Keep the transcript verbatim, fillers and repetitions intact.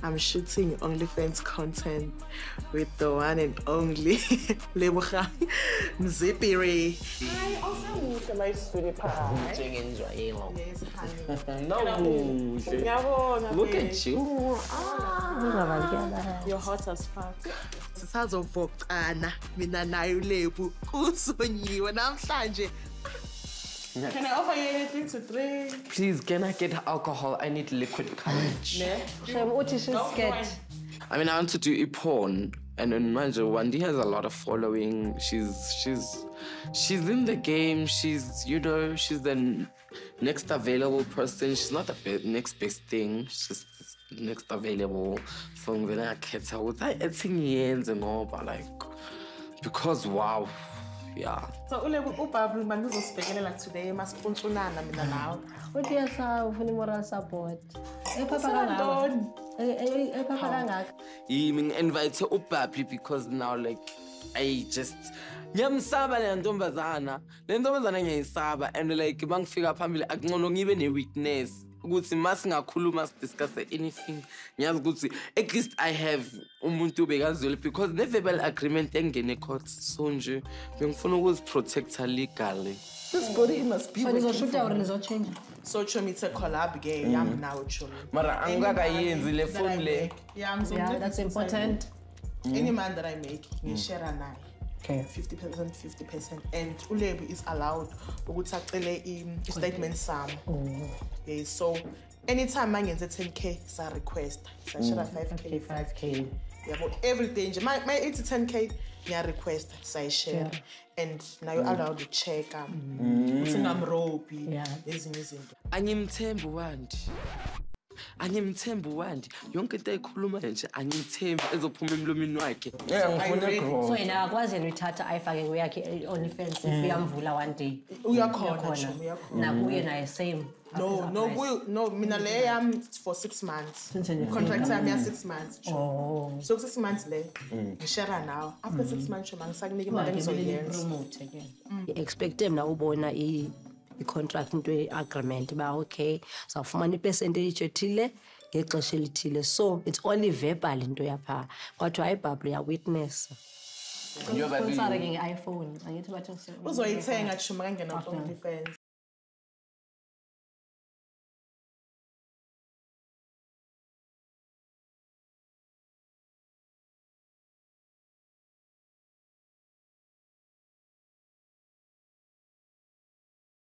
I'm shooting OnlyFans content with the one and only Lebo and Wandi. I also need a nice sweetie pie. Yes, honey. No, look at you. Ah, you're hot as fuck. Sisazovokana mina nayo Lebo kusonyiwe namhlanje. Can I offer you anything to drink? Please, can I get alcohol? I need liquid courage. What is she scared? I mean, I want to do a porn, and then Manja Wandi has a lot of following. She's she's she's in the game. She's you know she's the next available person. She's not the be next best thing. She's the next available. So I'm gonna catch her with that years and all, but like because wow. Yeah. So Lebo Bubbly man uzosphekelela today maspontsonana mina nawe. Uthi yasa ufuna moral support. Eh papa kangaka. Eh eh papa kangaka. I mean invite uBubbly because now like I just ngiyamsaba le ntombazana. Le ntombazana ngiyayisaba and like bangifika phambili akungcono ngibe ne weakness. Ukuthi masingakhuluma discuss anything ngiyazi ukuthi at least I have umuntu bekazwele because the verbal agreement engene court so nje bengifuna ukuthi protect her legally. This body must be so nizoshoot or nizochange so chomi it's a collab ke yam now chomi mara angakayenzi le phone le yeah that's important. Any man that I make ngishare naye. Okay. fifty percent, fifty percent. And uLebo is allowed ukuthi acele i statement sum. Okay, so anytime I get ten K, sa request. Sa share five K, five K. Yeah, but every day, my my eight to ten K, yeah request, sa share. And now you're allowed to check um ukuthi ngamropi. Yeah. Ezinye izinto. Angimthembi Wandi. Angimthembi Wandi. Yonke into ekhuluma nje angimthembi ezophuma emlomeni wakhe. Yeah, ngifuna grow. So yena akwazi rethatha ayifake kuyakhe OnlyFans if uyamvula one day. Uyakhona, uyakhona. Nakuye naye same. No, no, we, no. Mina le yam for six months. Contract time ya six months. Oh. So six months le. Ngishare now. After six months shoma ngisakunike imali ngizoyenza. Promote again. Expect them na ubona i contract into agreement ba okay sawufumana ipercentage ethile ngexesha elithile so it's only verbal into yapha kodwa iBubbly ya witness You're sponsor nge iPhone angithi bathi uzoyithenga chuma kangena OnlyFans